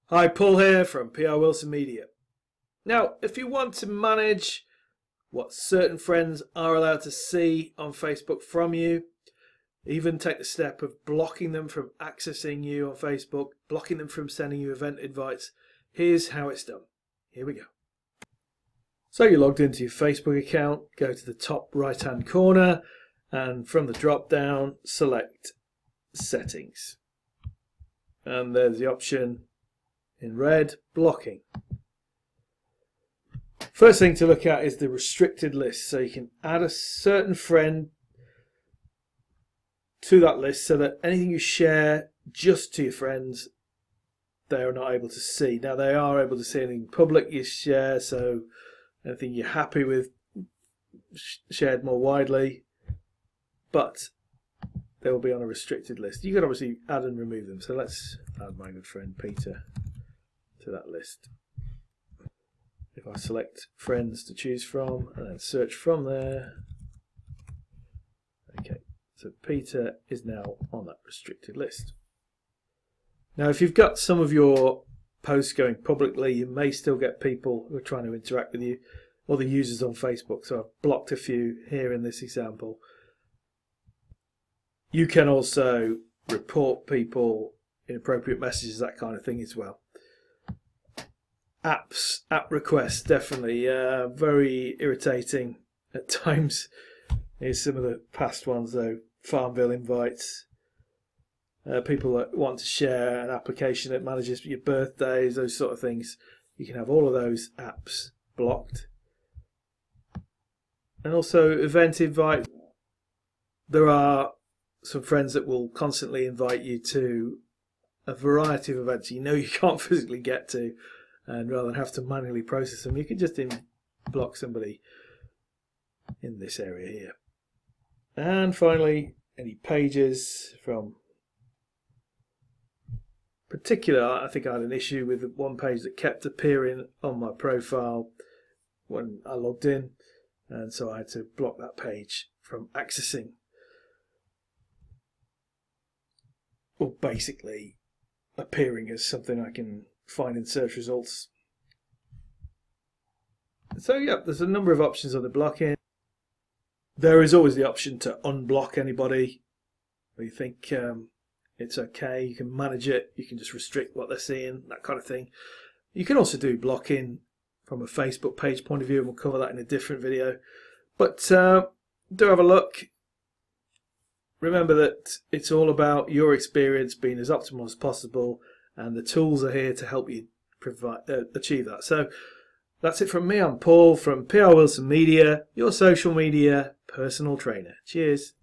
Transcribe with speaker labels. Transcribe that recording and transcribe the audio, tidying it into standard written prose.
Speaker 1: Hi, Paul here from prwilsonmedia. Now, if you want to manage what certain friends are allowed to see on Facebook from you, even take the step of blocking them from accessing you on Facebook, blocking them from sending you event invites, here's how it's done. Here we go. So you're logged into your Facebook account, go to the top right hand corner, and from the drop down select Settings. And there's the option in red, blocking. First thing to look at is the restricted list. So you can add a certain friend to that list so that anything you share just to your friends, they are not able to see. Now they are able to see anything public you share, so anything you're happy with shared more widely, but they will be on a restricted list. You can obviously add and remove them. So let's add my good friend Peter to that list. If I select friends to choose from and then search from there, okay, so Peter is now on that restricted list. Now if you've got some of your posts going publicly, you may still get people who are trying to interact with you, or the users on Facebook. So I've blocked a few here in this example. You can also report people, inappropriate messages, that kind of thing as well. App requests, definitely very irritating at times. Here's some of the past ones though. Farmville invites, people that want to share an application that manages your birthdays, those sort of things. You can have all of those apps blocked. And also event invite. There are some friends that will constantly invite you to a variety of events you know you can't physically get to, and rather than have to manually process them, you can just block somebody in this area here. And finally, any pages from particular, I think I had an issue with one page that kept appearing on my profile when I logged in, and so I had to block that page from accessing, or basically appearing as something I can find in search results. So yeah, there's a number of options on the blocking. There is always the option to unblock anybody where you think it's okay. You can manage it, you can just restrict what they're seeing, that kind of thing. You can also do blocking from a Facebook page point of view, and we'll cover that in a different video. But do have a look. Remember that it's all about your experience being as optimal as possible, and the tools are here to help you achieve that. So that's it from me. I'm Paul from prwilsonmedia, your social media personal trainer. Cheers.